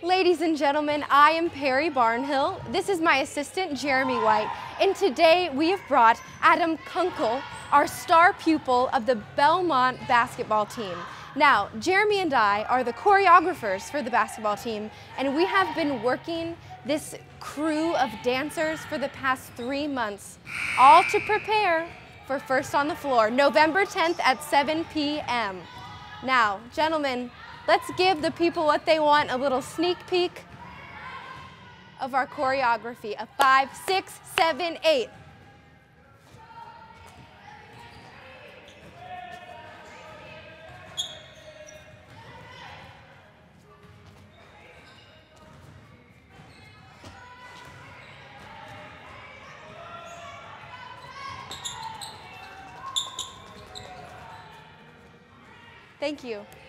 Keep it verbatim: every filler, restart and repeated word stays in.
Ladies and gentlemen, I am Perry Barnhill. This is my assistant, Jeremy White. And today we have brought Adam Kunkel, our star pupil of the Belmont basketball team. Now, Jeremy and I are the choreographers for the basketball team, and we have been working this crew of dancers for the past three months, all to prepare for First on the Floor, November tenth at seven p m Now, gentlemen, let's give the people what they want, a little sneak peek of our choreography, a five, six, seven, eight. Thank you.